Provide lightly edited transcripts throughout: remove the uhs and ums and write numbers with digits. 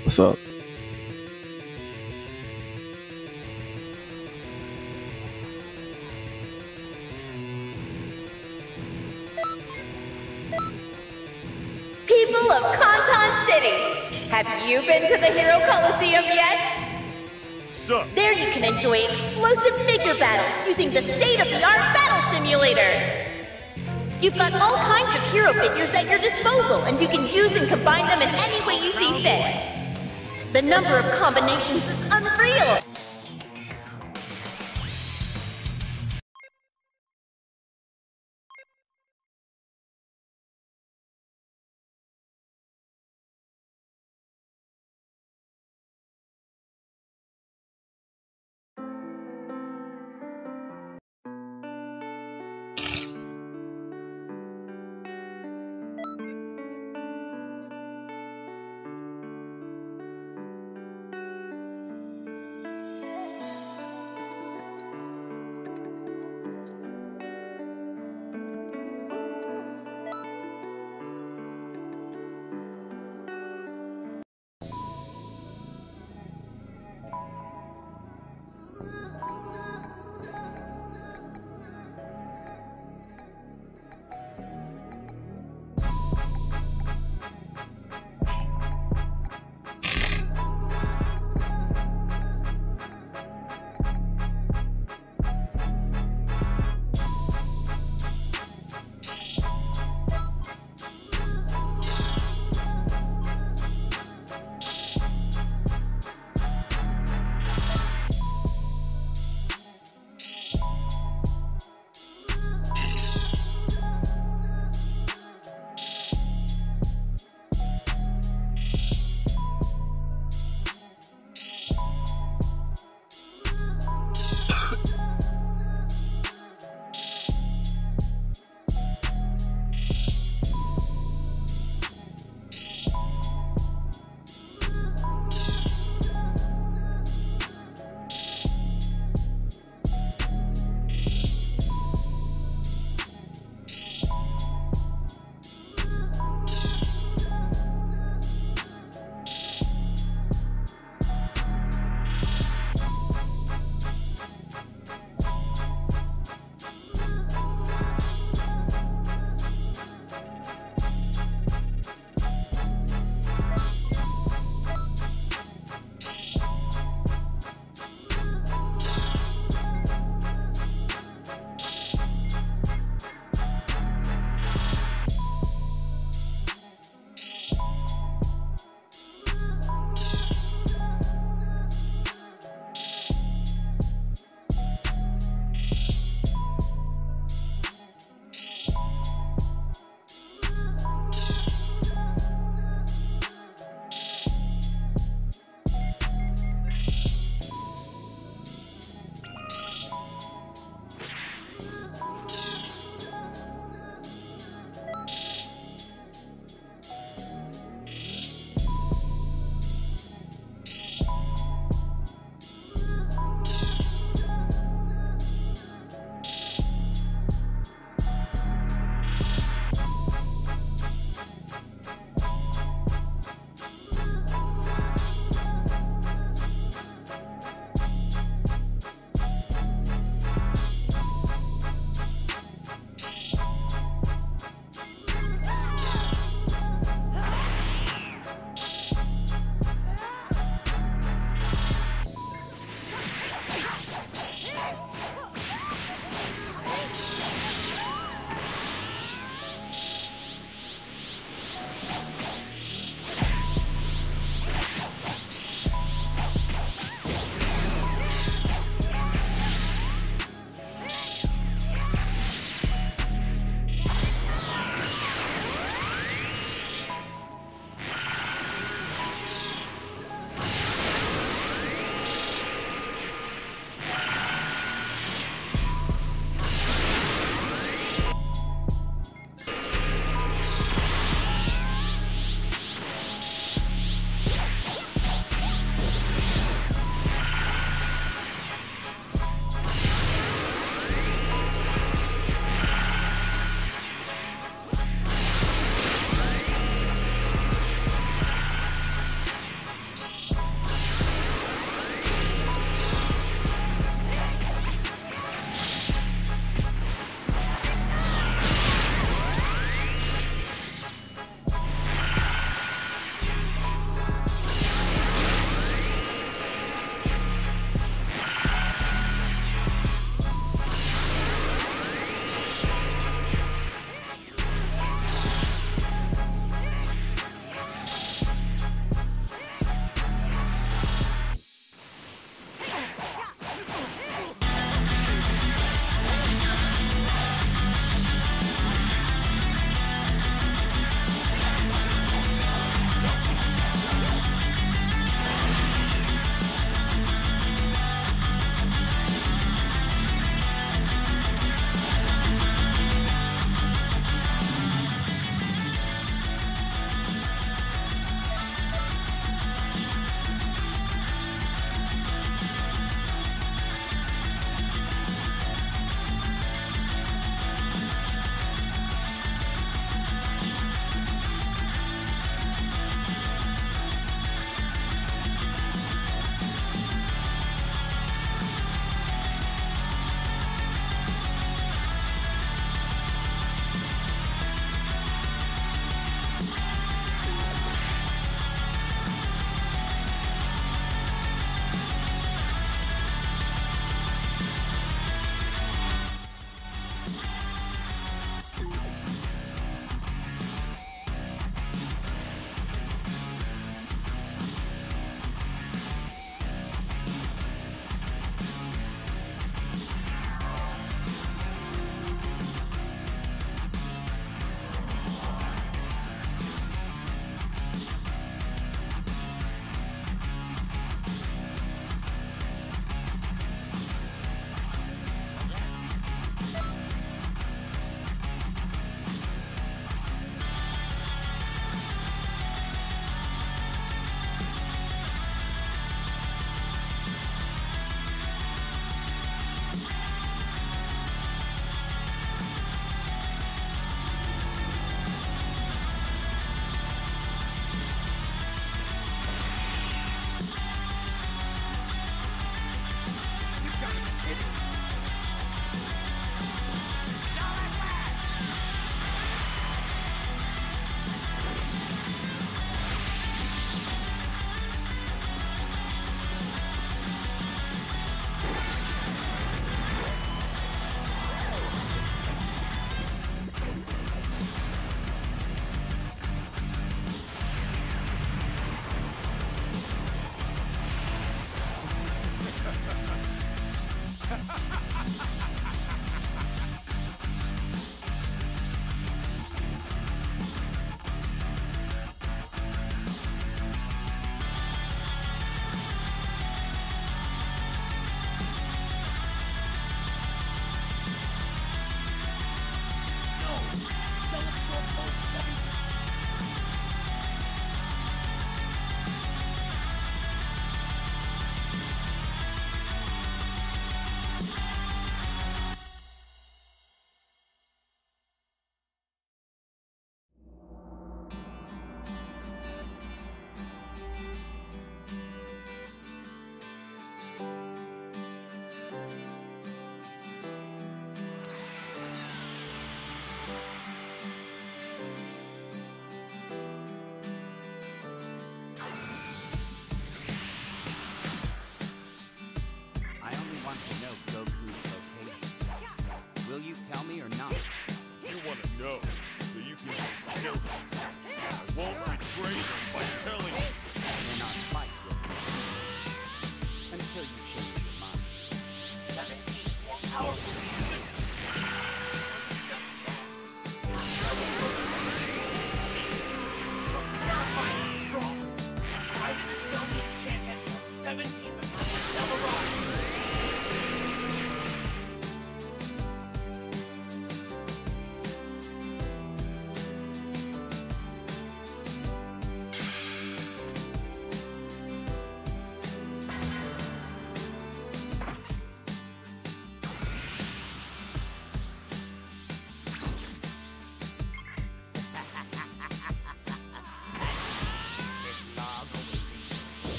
What's up? People of Kanton City, have you been to the Hero Coliseum yet? Sup? There you can enjoy explosive figure battles using the state-of-the-art battle simulator. You've got all kinds of hero figures at your disposal, and you can use and combine them in any way you see fit. The number of combinations is unreal.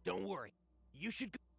Don't worry. You should go.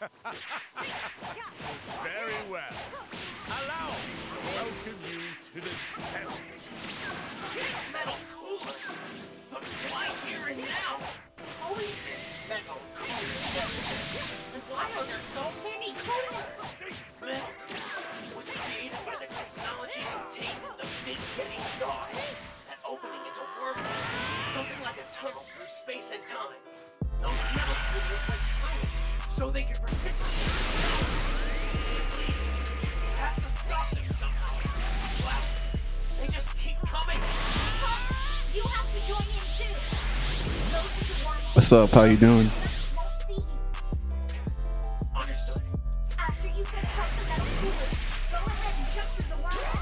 Very well. Allow me to welcome you to the cell. Metal cooler? But why here and now? Always this metal cooler. And why are there so many coolers? Metal was created by the technology contained in the Big Yeti star. That opening is a wormhole, something like a tunnel through space and time. Those metal coolers went through it, so they could participate. You have to stop them somehow. Blasts, they just keep coming. Trunks, you have to join in too. Those are the ones What's up? How you doing? won't see you. Understood. After you finish up the metal coolers, go ahead and jump through the wormhole.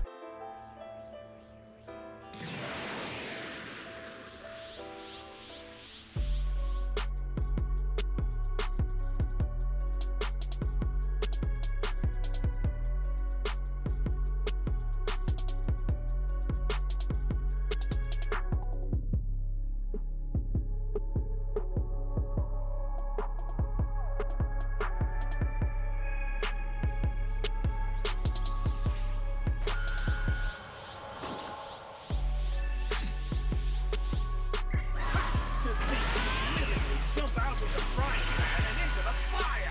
Jump out of the frying pan and into the fire!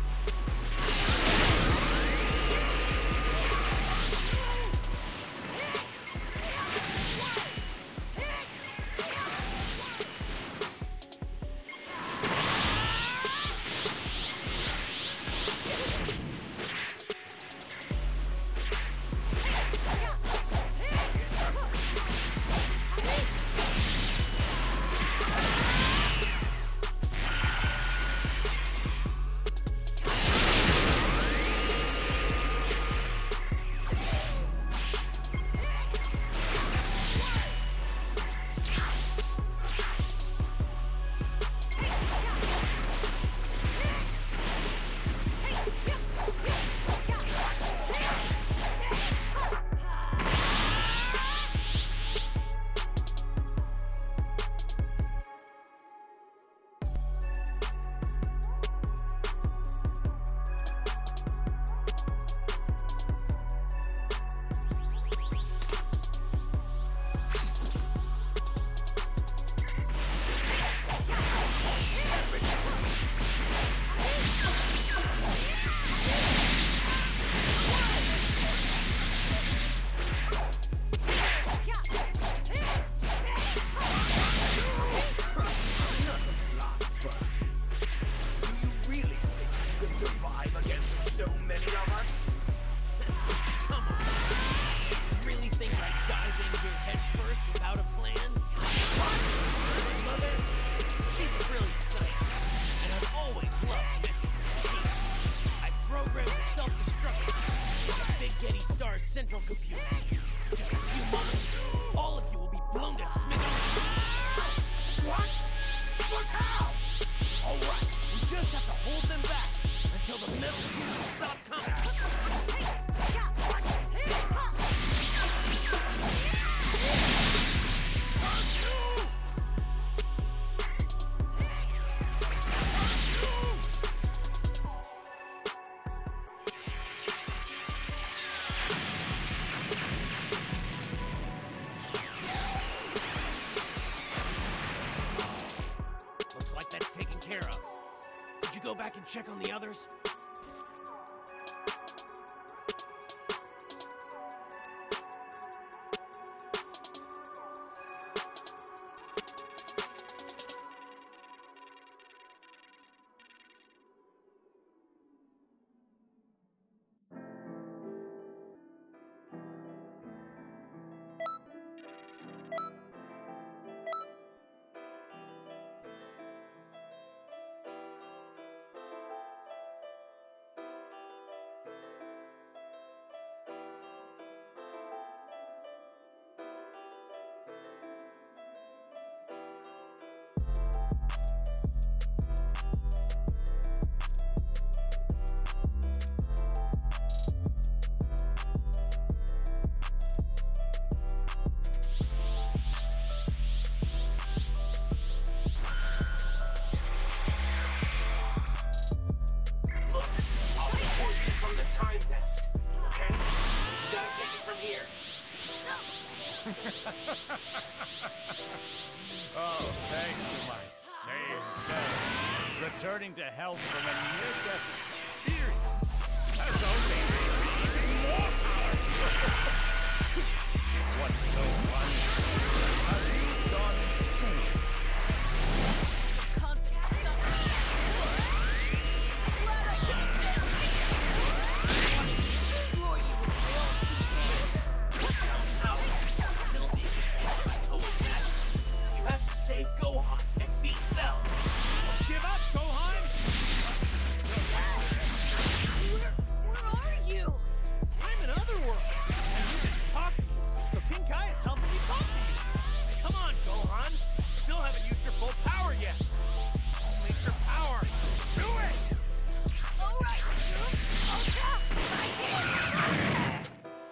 central computer. Just a few moments, all of you will be blown to smithereens. What? But how? All right, we just have to hold them back until the metal coolers stop coming. Looks like that's taken care of. Could you go back and check on the others? Oh, thanks to my Saiyan self, returning to health from a near-death experience has only made me even more powerful. What's so funny? Have you gone insane? Save Gohan and beat Cell. Don't give up, Gohan! Where are you? I'm in Otherworld, and needed to talk to you, so King Kai is helping me talk to you. Come on, Gohan. You still haven't used your full power yet. Unleash your power. Do it! All right, I'll tap. I did.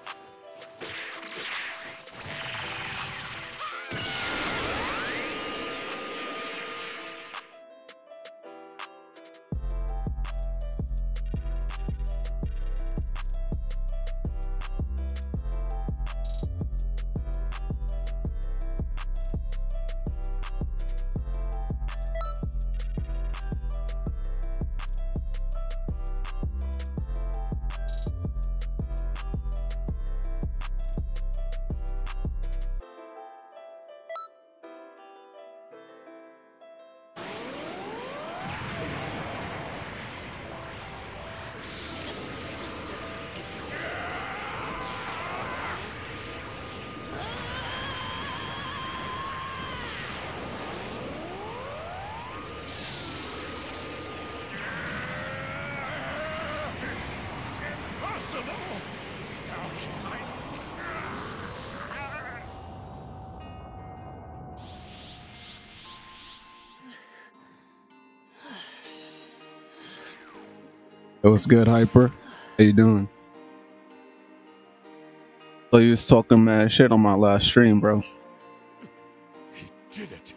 Impossible! How can I... It was good, Hyper. How you doing? So you was talking mad shit on my last stream, bro. He did it!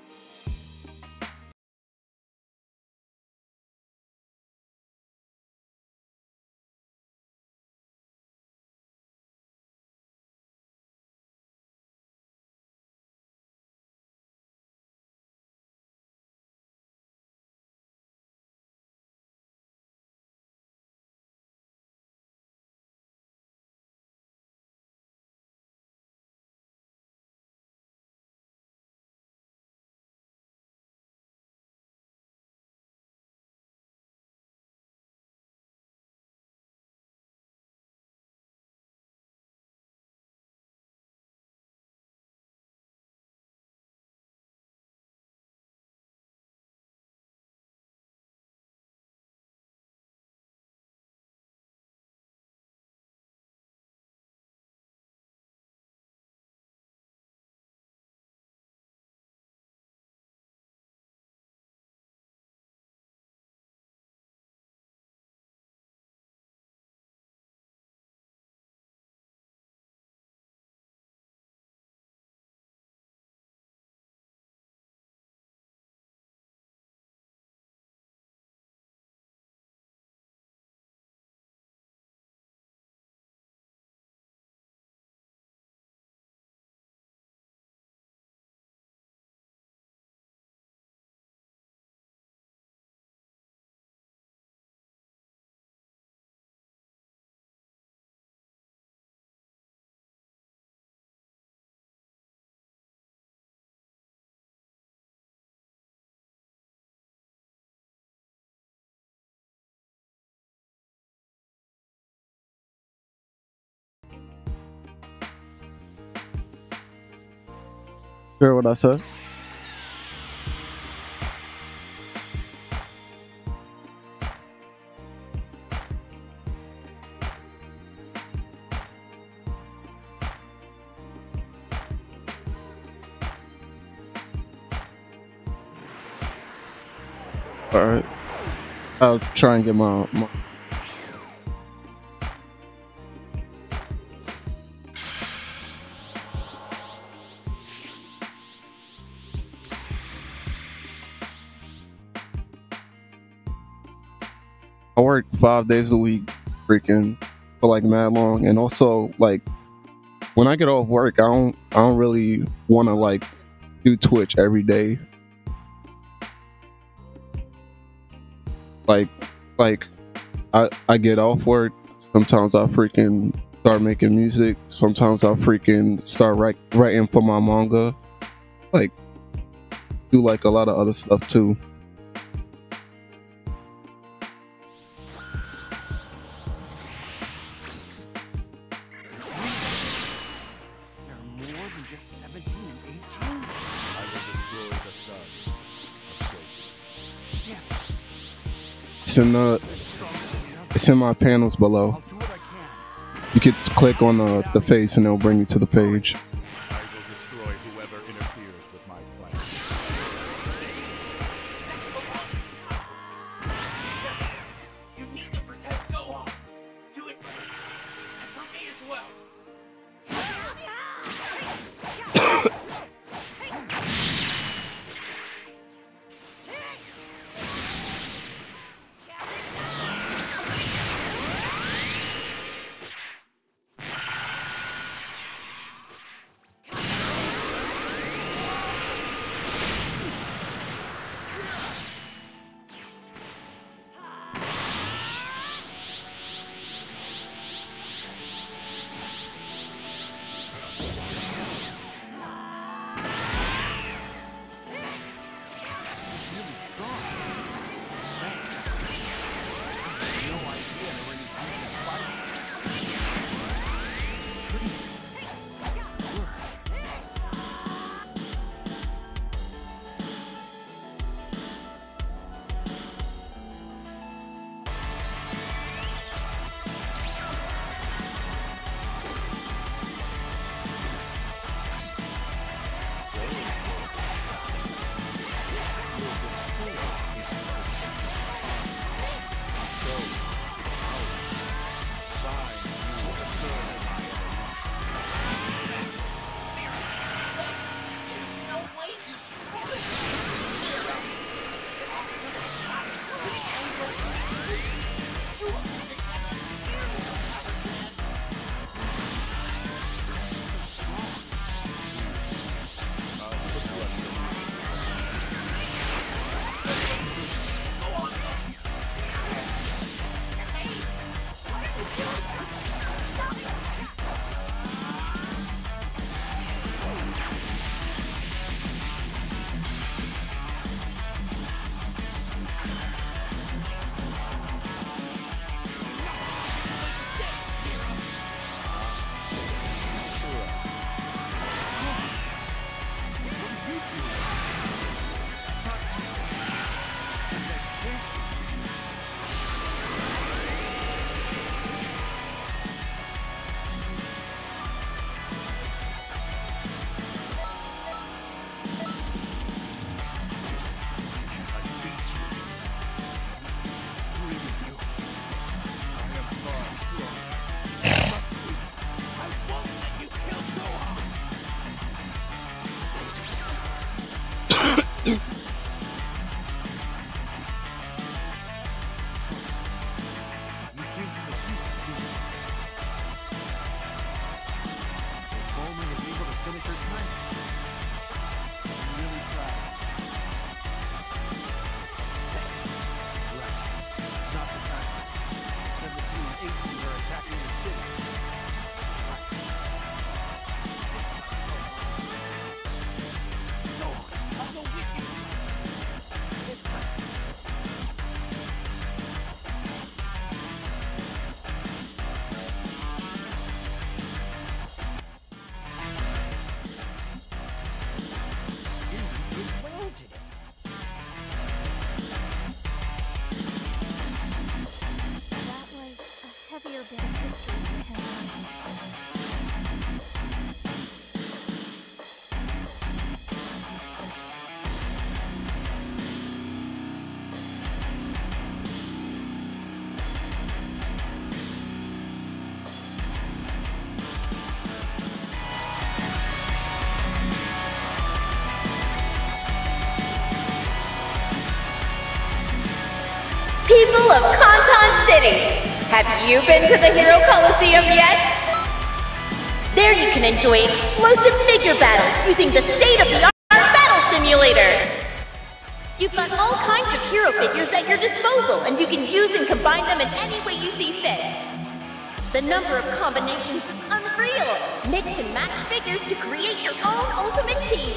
Hear what I said? All right. I'll try and get my I work 5 days a week, freaking for like mad long, and also like when I get off work, I don't really want to like do Twitch every day. Like I get off work. Sometimes I freaking start making music. Sometimes I freaking start writing for my manga. Like do like a lot of other stuff too. There are more than just 17 and 18? I will destroy the sun. Damn it. It's in my panels below. I'll do what I can. You can click on the face and it'll bring you to the page. I will destroy whoever interferes with my plan. You need to protect Gohan. Do it for us. And for me as well. Really strong. Thanks. I had no idea there were any decent fighters. No way you scored. People of Kanton City, have you been to the Hero Coliseum yet? There you can enjoy explosive figure battles using the state-of-the-art battle simulator. You've got all kinds of hero figures at your disposal, and you can use and combine them in any way you see fit. The number of combinations is unreal. Mix and match figures to create your own ultimate team.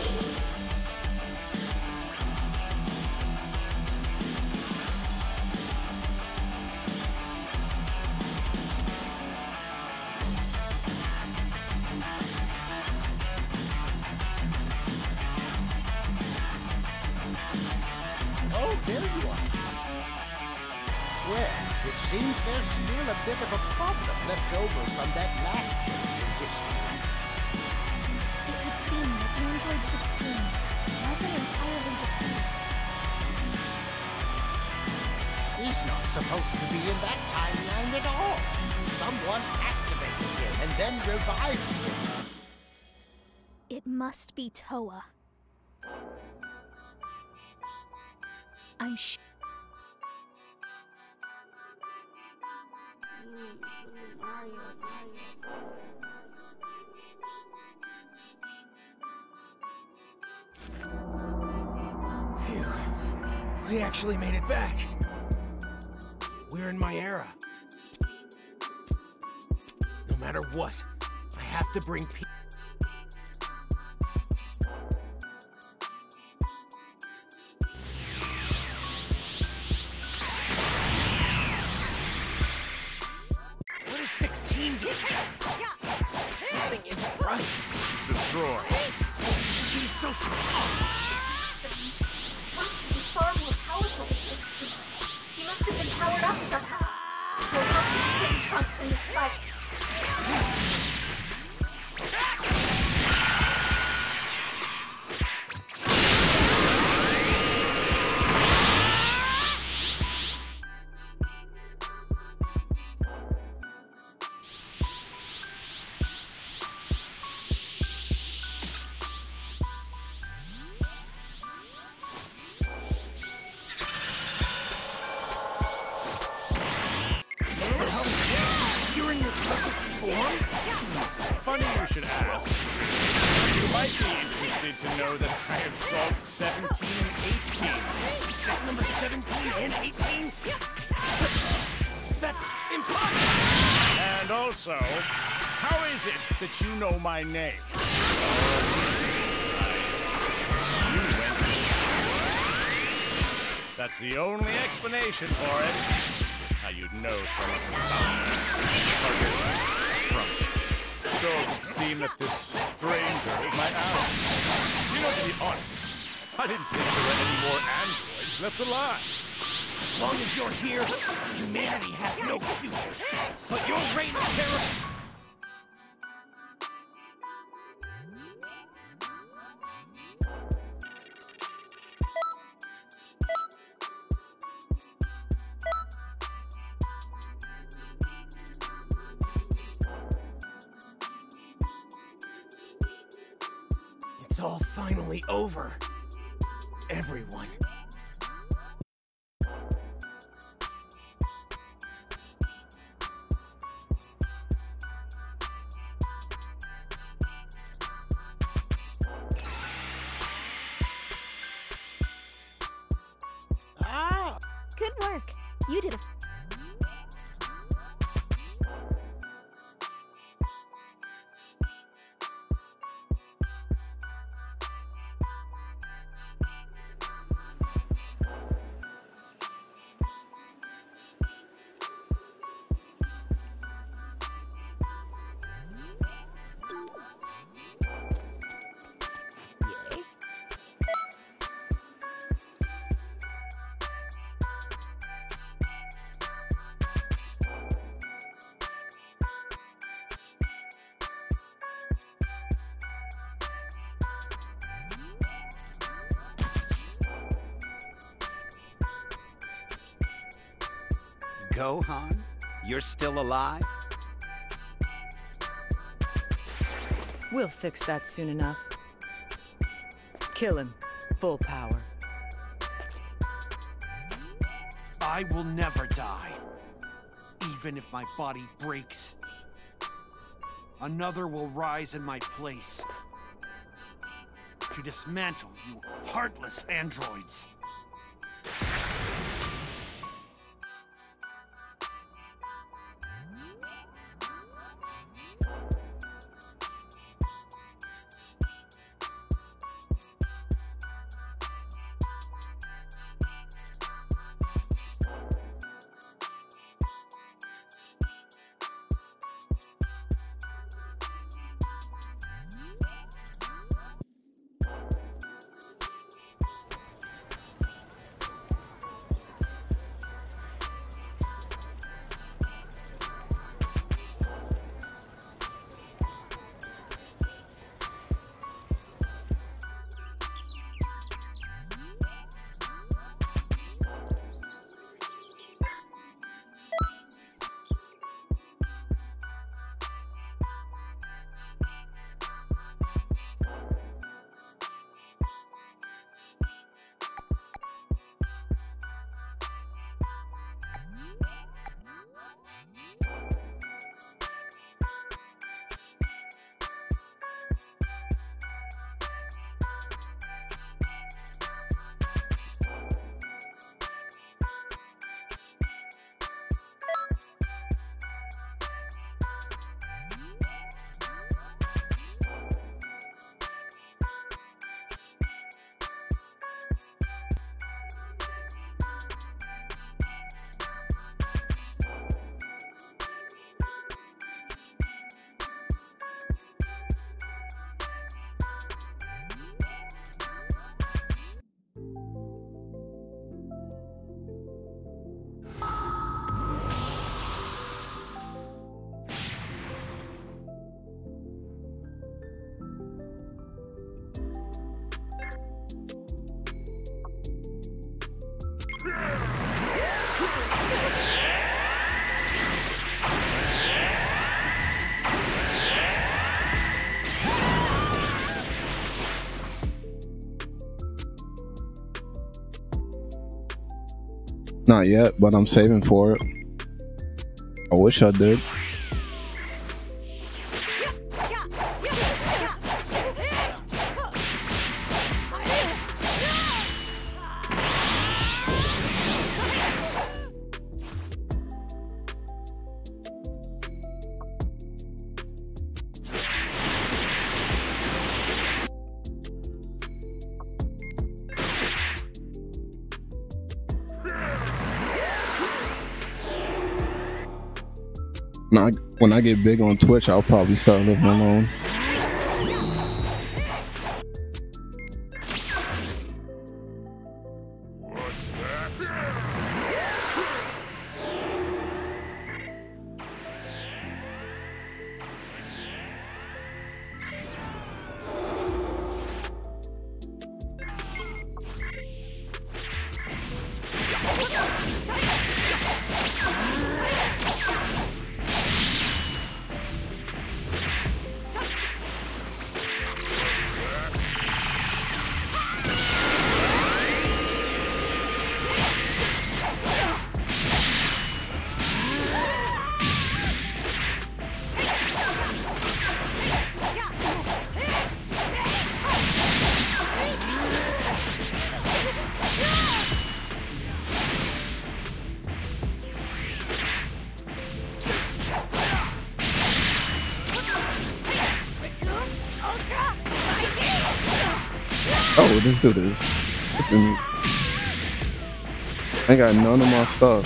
Oh, there you are. Well, it seems there's still a bit of a problem left over from that last change in history. It would seem that Android 16 wasn't entirely defeated. He's not supposed to be in that timeline at all. Someone activated him and then revived him. It must be Toa. Phew. We actually made it back. We're in my era. No matter what, I have to bring peace. What is 16 doing? Something isn't right. Destroy. He's so small. Strange. Trunks should be far more powerful than 16. He must have been powered up somehow. We'll have to defeat Trunks in this fight. You're in your perfect form? Funny you should ask. You might be interested to know that I have solved 17 and 18. Set number 17 and 18? That's impossible! And also, how is it that you know my name? You went. That's the only explanation for it. How you'd know from a So it would seem that this stranger is my ally. You know, to be honest, I didn't think there were any more androids left alive. As long as you're here, humanity has no future. But your reign of terror... It's all finally over. Everyone. Ah! Good work. You did a... Gohan? You're still alive? We'll fix that soon enough. Kill him. Full power. I will never die. Even if my body breaks. another will rise in my place. To dismantle you heartless androids. Not yet, but I'm saving for it. I wish I did. When I get big on Twitch, I'll probably start living alone. What's that? Oh, let's do this. I got none of my stuff.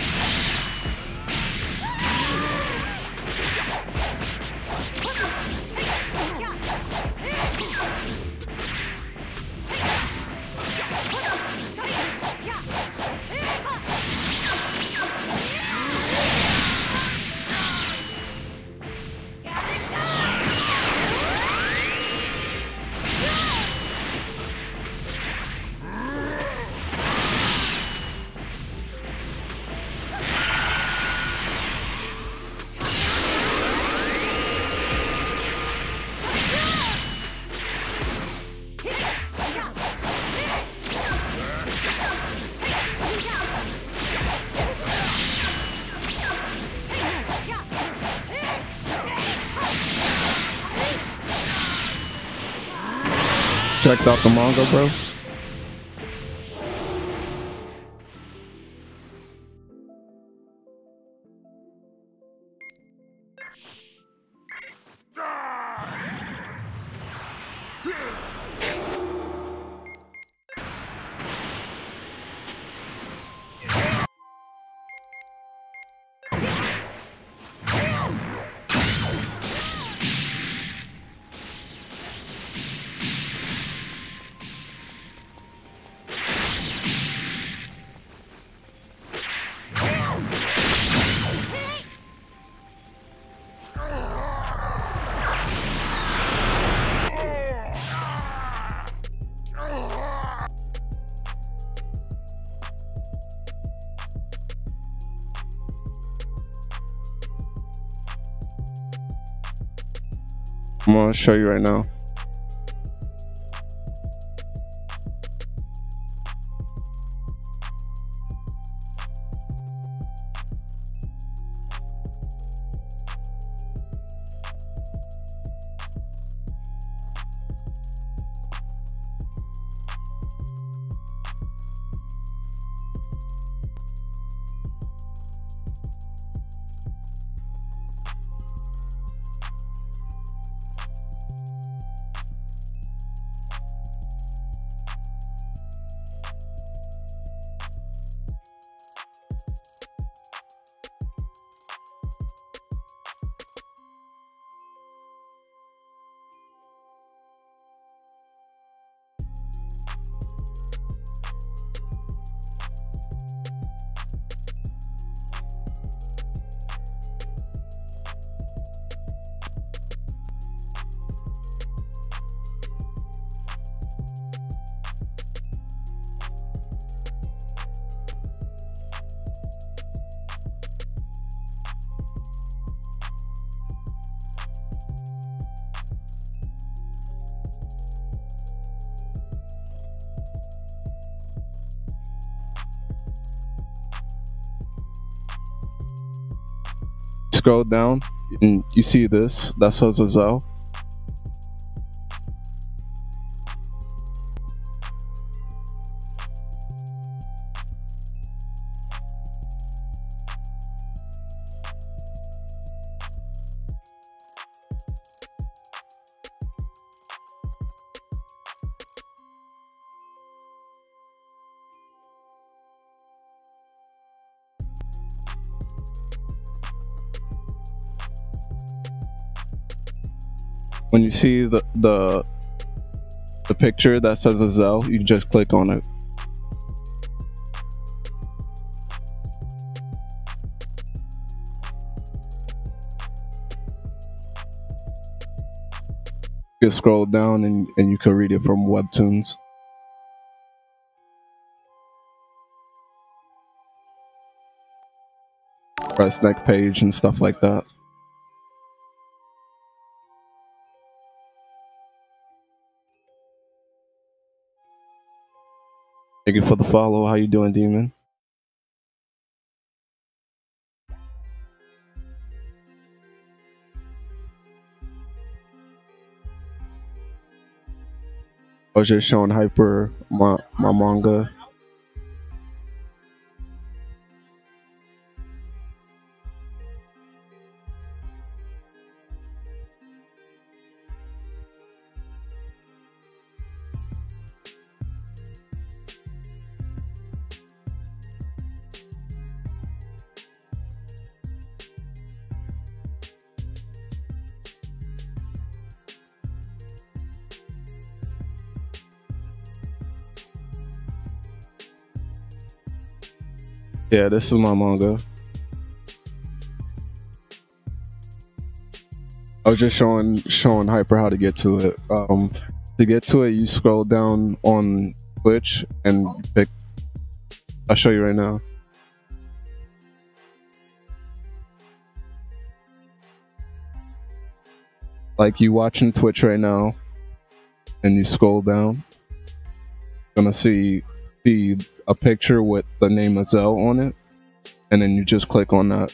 checked out the manga, bro? I'm gonna show you right now. Scroll down and you see this. That's Azazel. When you see the picture that says Azel, you just click on it. You can scroll down and you can read it from Webtoons. Press next page and stuff like that. Thank you for the follow. How you doing, Demon? I was just showing Hyper my manga. Yeah, this is my manga. I was just showing Hyper how to get to it. To get to it, you scroll down on Twitch and pick. I'll show you right now. Like you watching Twitch right now, and you scroll down, you're gonna see a picture with the name Azel on it, and then you just click on that.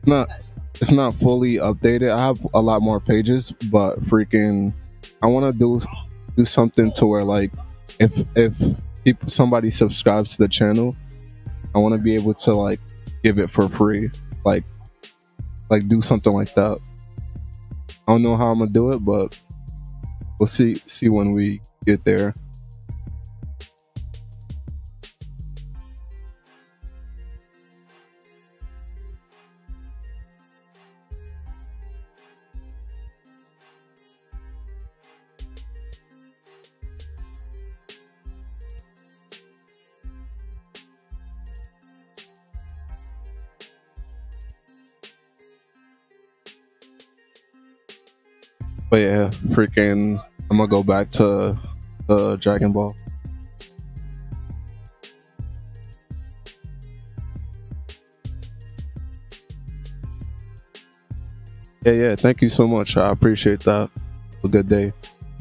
not it's not fully updated. I have a lot more pages, but freaking I want to do something to where like if people somebody subscribes to the channel, I want to be able to like give it for free, like do something like that. I don't know how I'm gonna do it, but we'll see when we get there. But yeah, freaking, I'm gonna go back to Dragon Ball. Yeah, thank you so much. I appreciate that. Have a good day.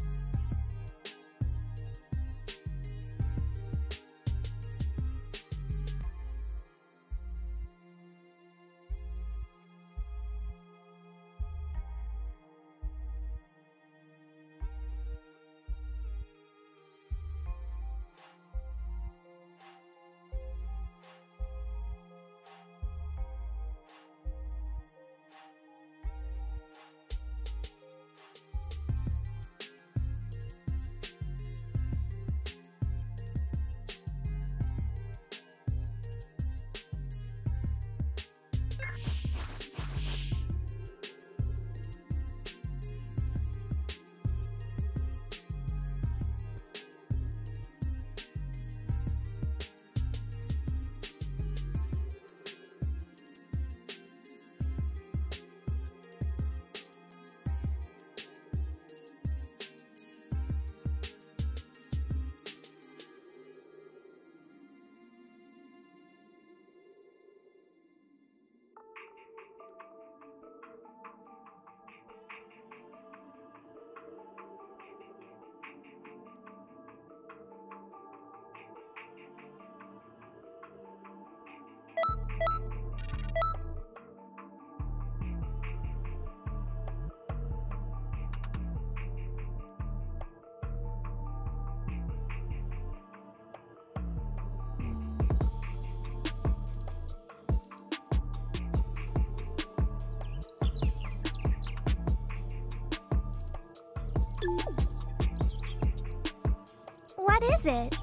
What is it?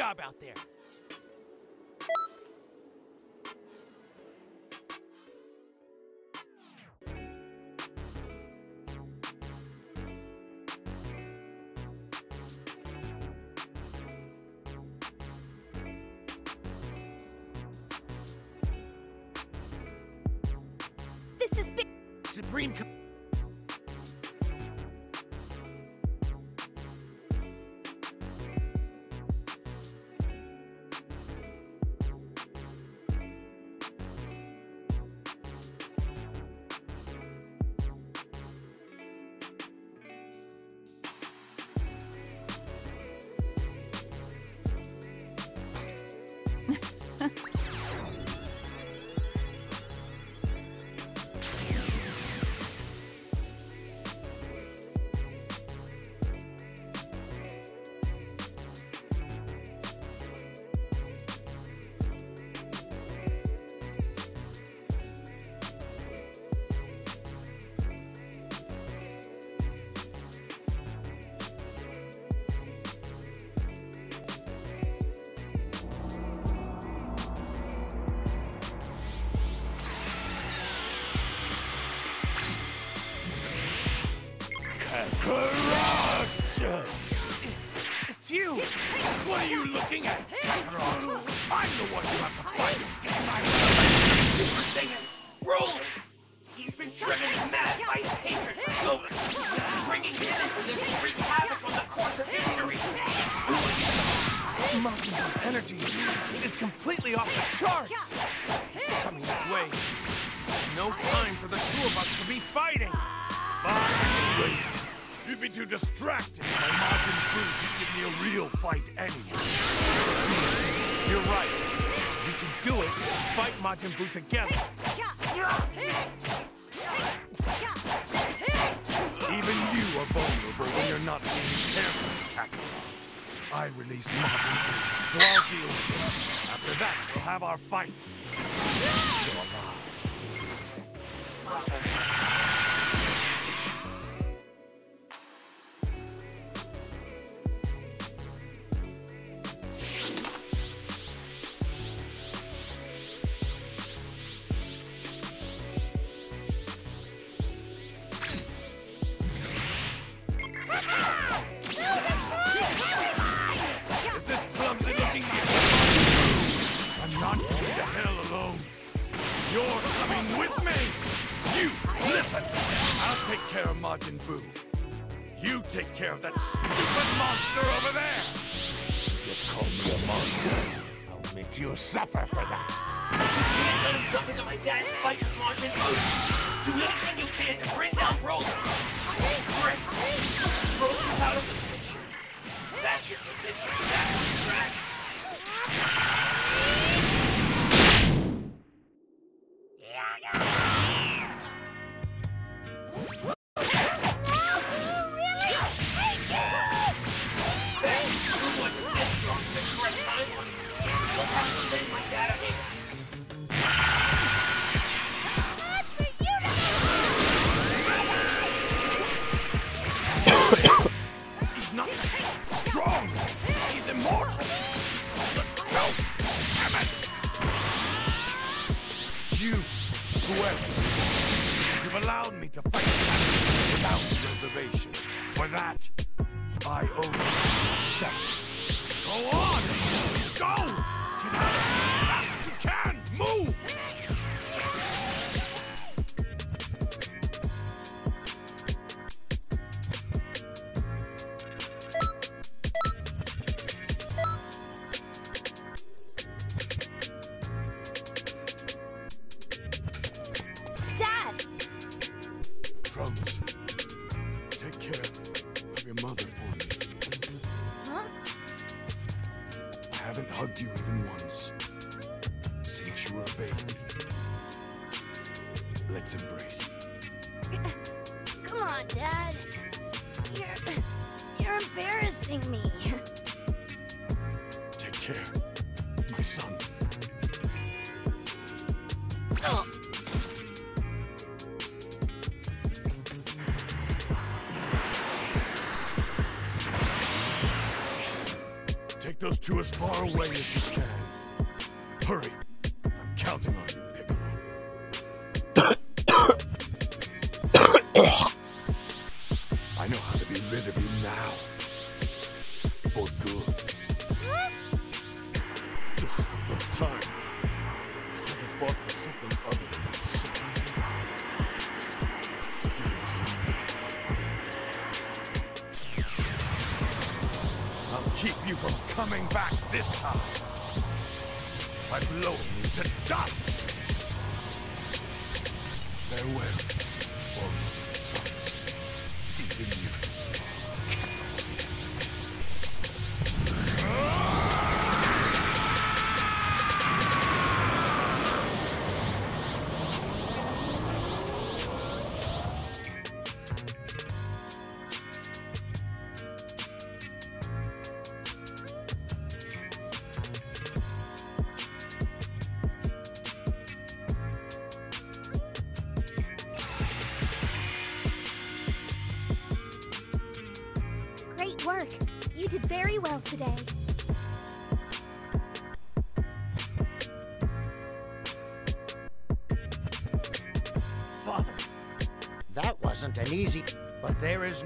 job out there. This is big. Supreme. Kakarot! It's you! What are you looking at, Kakarot? I'm the one you have to fight! Super Saiyan, Roland! He's been driven mad by his hatred for Goku, bringing him into this to wreak havoc on the course of history! Majin Buu's energy is completely off the charts! He's coming this way. This is no time for the two of us to be fighting! Fine, wait. You'd be too distracted by Majin Buu to give me a real fight anyway. You're right. We can do it and fight Majin Buu together. Even you are vulnerable when you're not being careful, Kakarot. I released Majin Buu, so I'll deal with him. After that, we'll have our fight. I'm still alive. You're coming with me! You, listen! I'll take care of Majin Buu. You take care of that stupid monster over there! You just called me a monster. I'll make you suffer for that. You can't let him jump into my dad's fight with Majin Buu. Do anything you can to bring down Roland. Great! Roland's out of the picture. That's your mystery battle, Dragon. He's not strong. He's immortal. No, damn it. You, whoever, you've allowed me to fight without reservation. For that, I owe you thanks. Go on! Go! Get out of here as fast as you can! Move! Trunks, take care of your mother for me. Huh? I haven't hugged you even once since you were a baby. Let's embrace. Come on, Dad. You're embarrassing me. Take care, my son. Oh. Take Take those two as far away as you can. Hurry. I'm counting on you, Piccolo. I know how to be rid of you now. For good. This is the first time he's ever fought for something other than security. I'll keep you from coming back this time. By blowing you to dust. Farewell, or even you. Great work. You did very well today. Father, that wasn't an easy, but there is...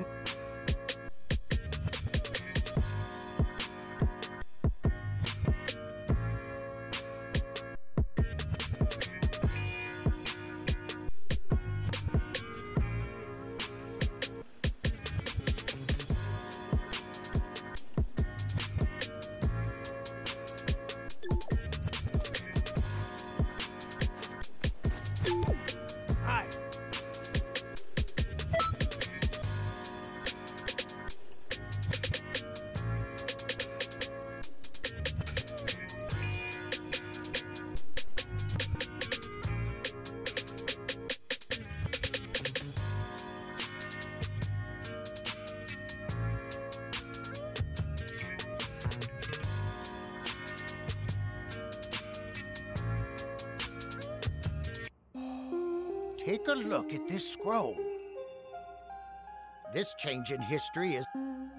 Hi. Take a look at this scroll. This change in history is...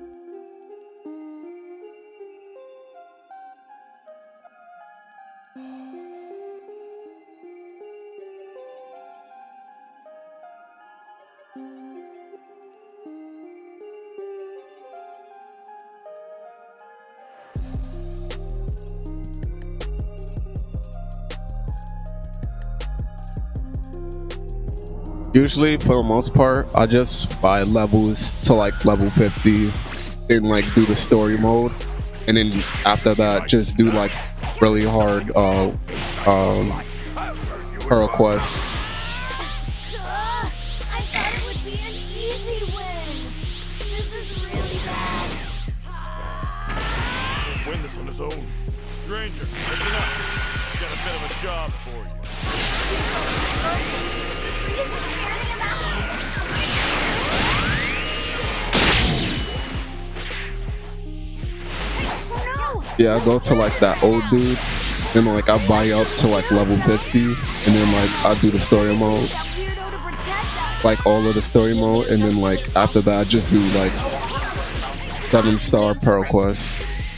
Usually, for the most part, I just buy levels to like level 50 and like do the story mode, and then after that, just do like really hard Pearl quests. I thought it would be an easy win. This is really bad. He'll win this on his own. Stranger, listen up. I've got a bit of a job for you. Yeah, I go to like that old dude, and like I buy up to like level 50, and then like I do the story mode, like all of the story mode, and then like after that I just do like 7-star Pearl quests.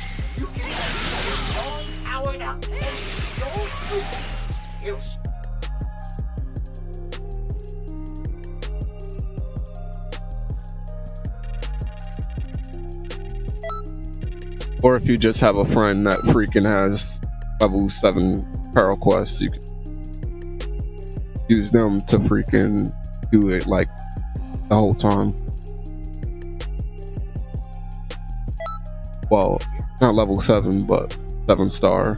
Or if you just have a friend that freaking has level 7 Pearl quests, you can use them to freaking do it like the whole time. Well, not level 7, but 7-star.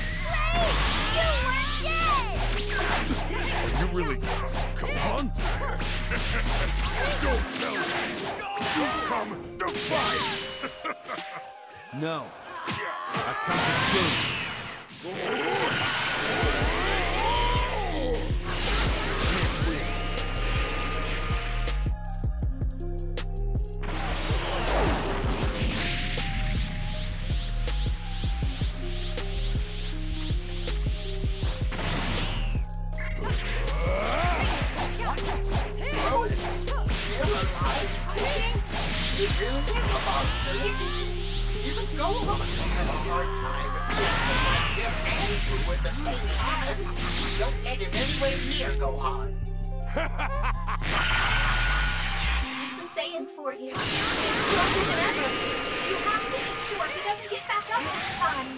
Are you really Gohan? Don't tell me you've come to fight! No. I've come to kill you. Even Gohan had a hard time facing him and you at the same time. Don't let him anywhere near Gohan. I'm saying for you. It's stronger than ever. You have to make sure he doesn't get back up this time.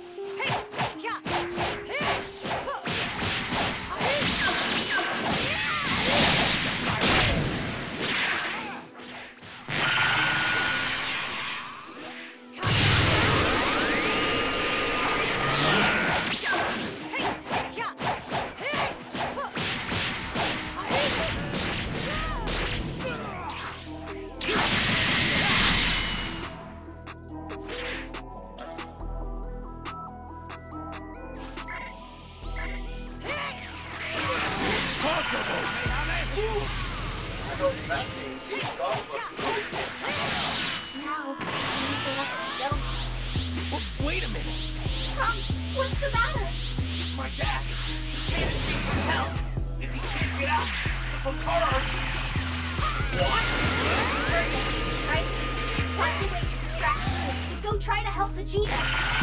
Now, he wants to go. Wait a minute. Trunks, what's the matter? My dad. He can't escape from hell. If he can't get out, the Potara. What? Right? Find a way to distract him. Go try to help Vegeta.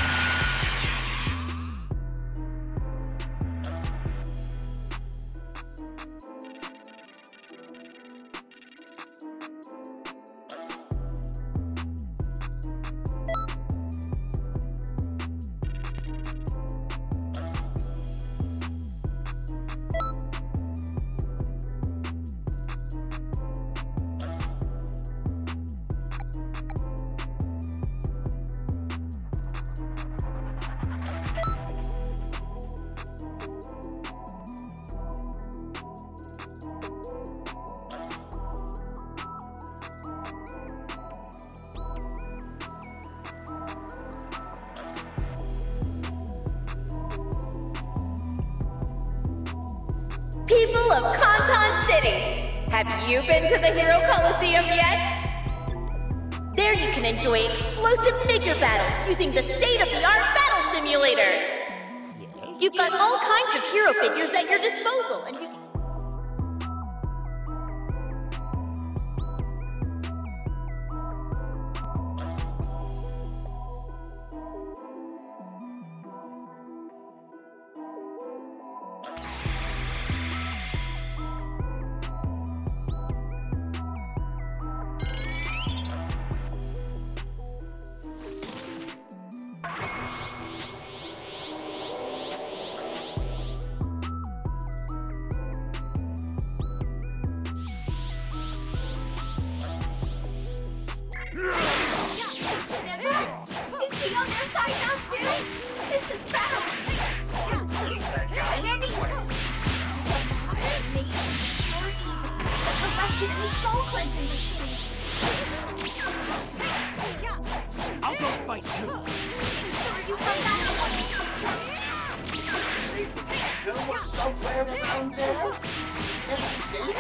People of Kanton City, have you been to the Hero Coliseum yet? There you can enjoy explosive figure battles using the state-of-the-art battle simulator. You've got all kinds of hero figures at your disposal, and you can... Is he on their side now too? This is bad. He's that guy anyway. Maybe you're evil. Collected in the soul cleansing machine. I'll go fight too. Make sure you come back one. See, there was somewhere around there. And the stage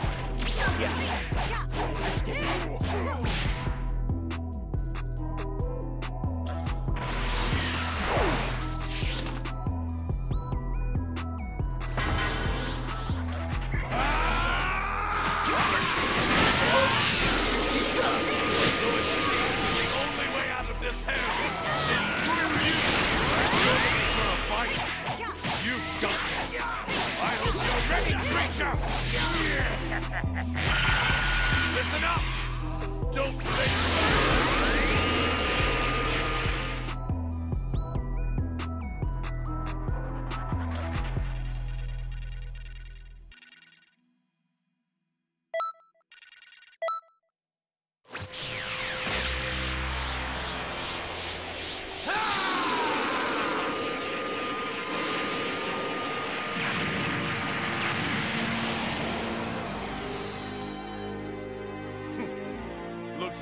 Listen up! Don't play.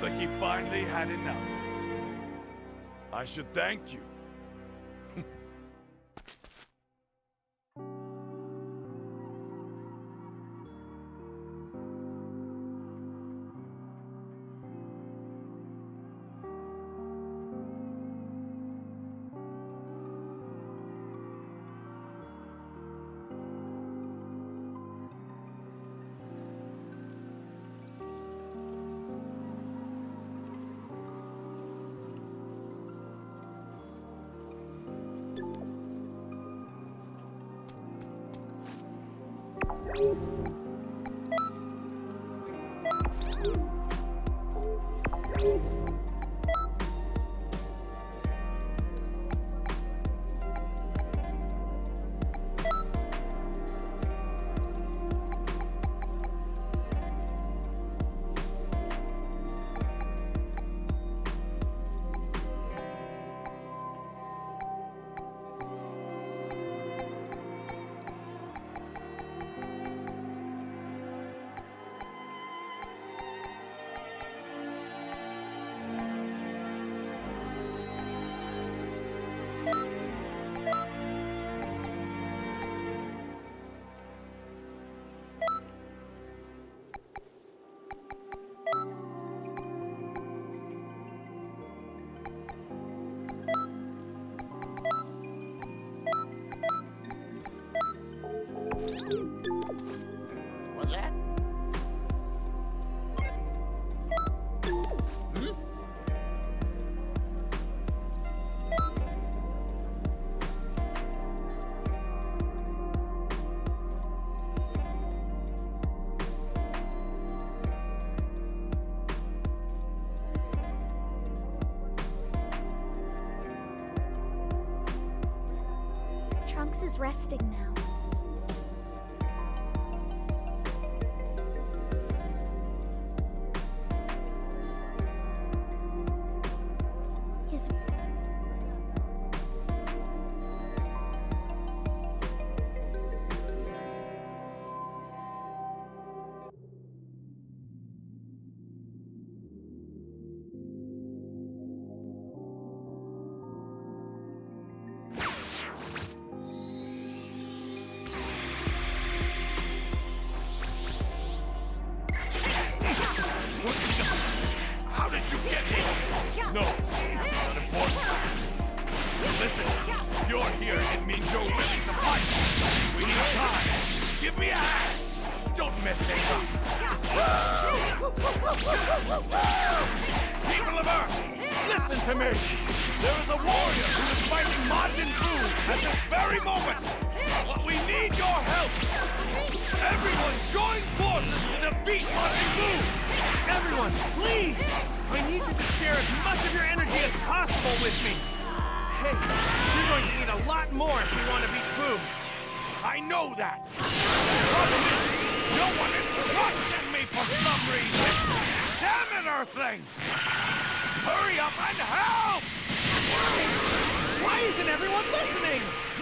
like he finally had enough. I should thank you. What's that? Trunks is resting now. His How did you get here? No, it's not important. Listen, if you're here, it means you're willing to fight. We need time. Give me a hand. Don't mess this up. People of Earth, listen to me. There is a warrior who is fighting Majin Buu at this very moment. But we need your help. Everyone, join forces to defeat Majin Buu. Everyone, please! I need you to share as much of your energy as possible with me. Hey, you're going to need a lot more if you want to beat Buu. I know that. The problem is, no one is trusting me for some reason. Damn it, Earthlings! Hurry up and help! Why isn't everyone listening?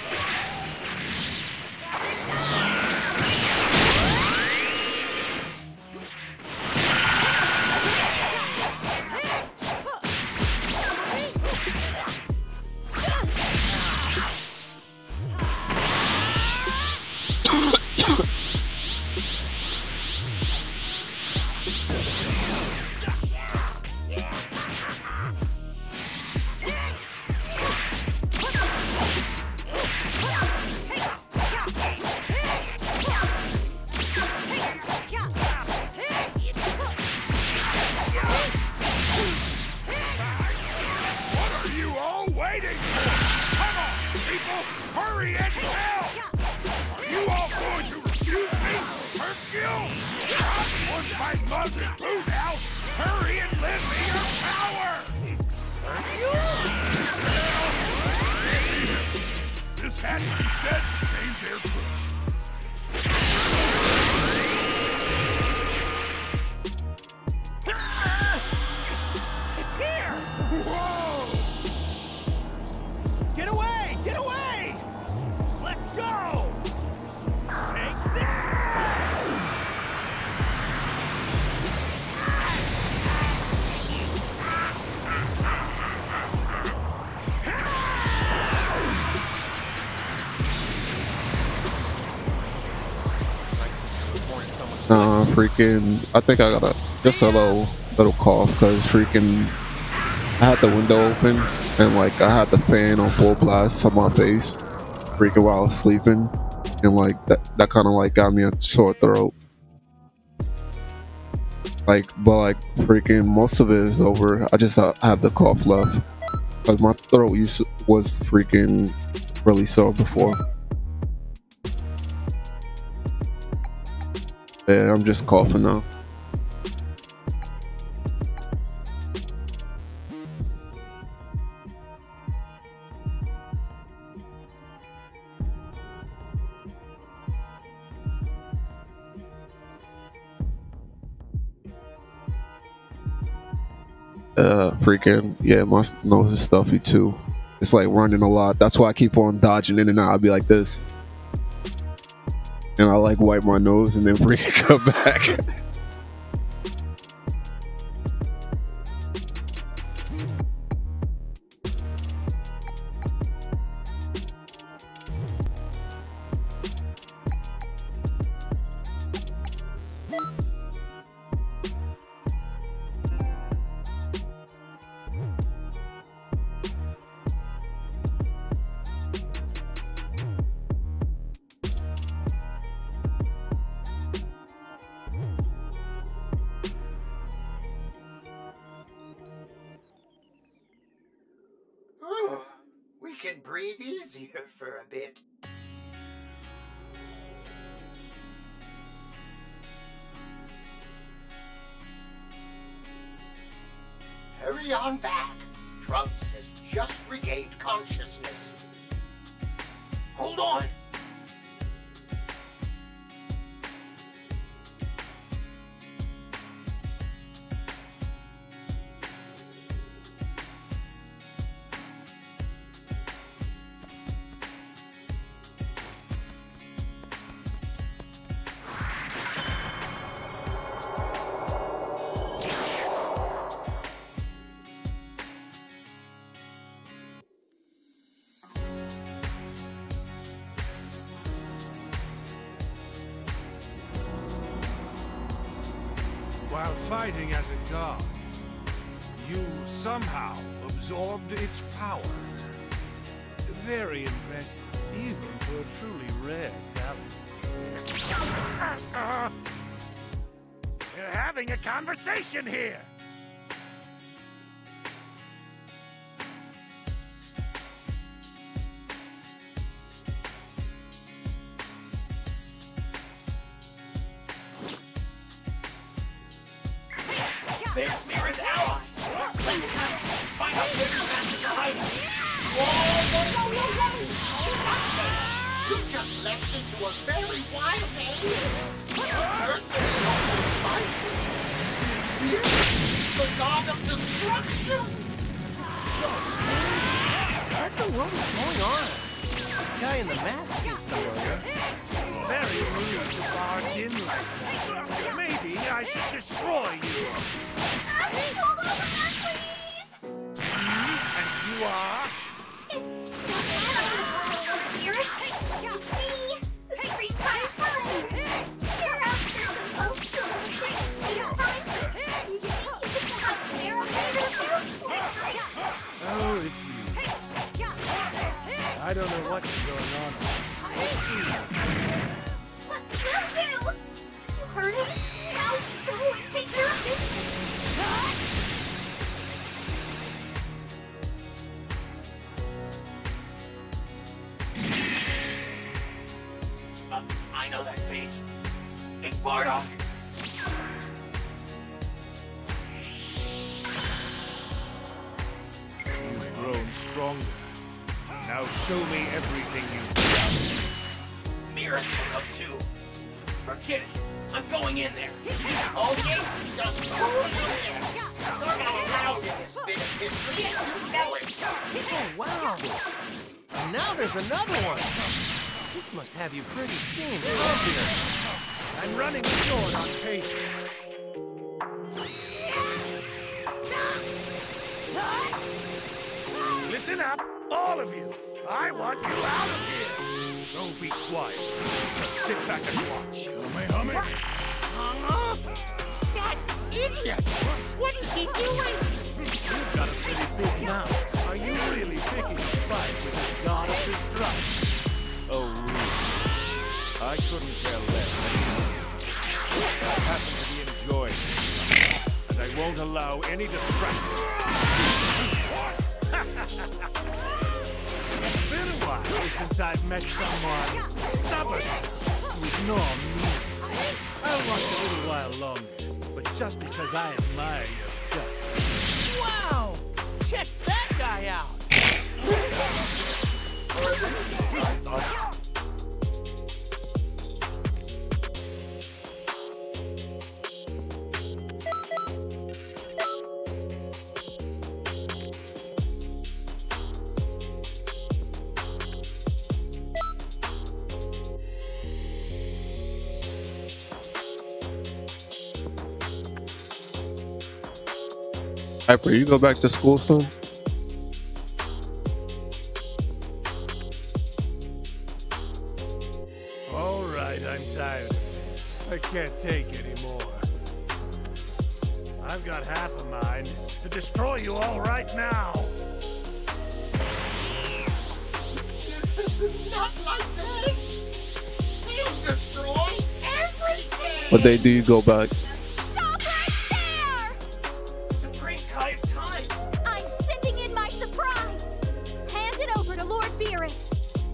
Hurry and help! Are you all going to refuse me? Hercule! That was my Majin Buu now! Hurry and lend me your power! Hercule! This had to be said to gain their truth. It's here! Whoa! Get away! Get away! Let's go! Take that! Nah, freaking. I think I got just a little cough because freaking. I had the window open and like I had the fan on full blast on my face, freaking while I was sleeping, and like that kind of like got me a sore throat. Like, but like freaking most of it is over. I just have the cough left because my throat was freaking really sore before. Yeah, I'm just coughing now. Freaking, yeah, my nose is stuffy too. It's like running a lot. That's why I keep on dodging in and out. I'll be like this. And I like wipe my nose and then freaking come back. We can breathe easier for a bit. Hurry on back. Trunks has just regained consciousness. Hold on. While fighting as a god, you somehow absorbed its power. Very impressive, even for a truly rare talent. We're having a conversation here! There's Mira's ally! Let's find out where the masters are hiding! Whoa! You just leapt into a very wide area! Person the god of destruction! What the world is going on? The guy in the mask seems familiar. It's very rude to barge in like that. Maybe I should destroy you. Hold on to that, please! And you are? Oh, it's you. I don't know what's going on. What will do? You heard him? Now go and take care of this. I know that face. It's Bardock. You've grown stronger. Now show me everything you've got. Mira showed up too. Forget it. I'm going in there. Oh, yes, just go in there. They're not allowed in this bit of history. You know it. Oh, wow. And now there's another one. This must have you pretty steamed up here. I'm running short on patience. Listen up, all of you. I want you out of here. Don't be quiet. Just sit back and watch. Huh? That idiot! What is he doing? You've got a pretty big mouth. Are you really picking a fight with a god of destruction? Oh, really? I couldn't care less. I happen to be enjoying it, and I won't allow any distractions. It's been a while since I've met someone stubborn to ignore me. I'll watch a little while longer, but just because I admire your guts. Wow! Check that guy out! Hyper, you go back to school soon? All right, I'm tired of this. I can't take anymore. I've got half a mind to destroy you all right now. Not like this! He'll destroy everything! What day do you go back? Stop right there! Supreme Kai of Time! I'm sending in my surprise! Hand it over to Lord Beerus.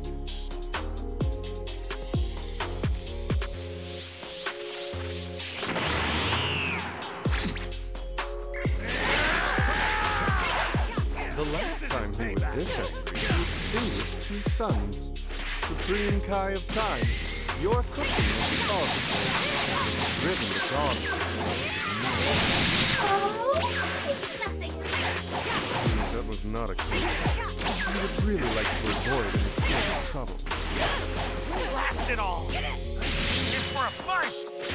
The last time he was this angry, he extinguished 2 suns. Supreme Kai of Time, your cooking is the cause of this. Driven the cause of this. That was not a clue. You would really like to avoid any further trouble. Blast it all! In for a fight!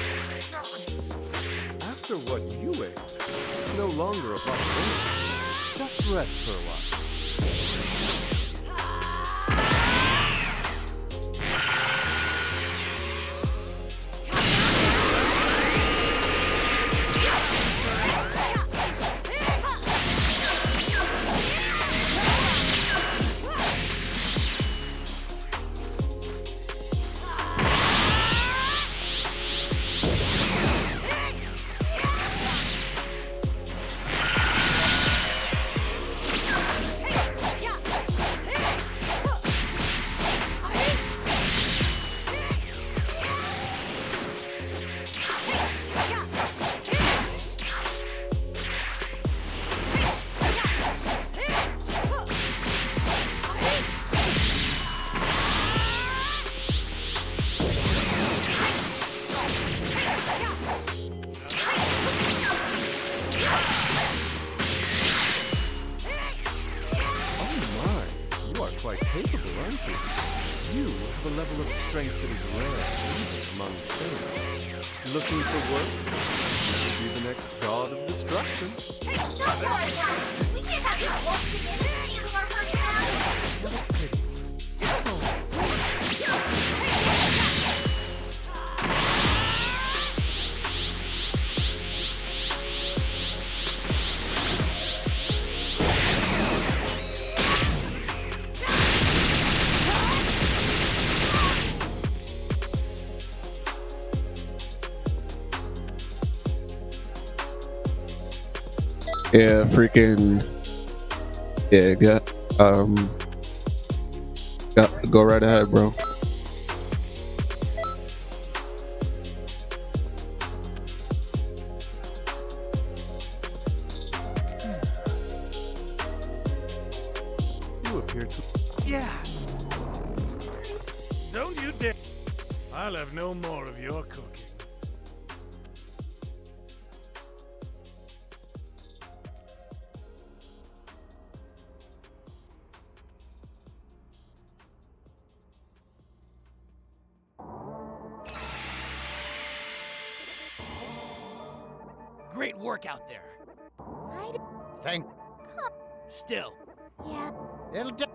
After what you ate, it's no longer a possibility. Just rest for a while. Strength that is rare even among sailors. Looking for work? Be the next god of destruction. Hey, don't tell us that! We can't have this wolf together and handle our personality! What a pity. Yeah, freaking. Yeah, go right ahead, bro. You appear to. Yeah. Don't you dare. I'll have no more of your cooking. Great work out there. Thank. Still. Yeah. It'll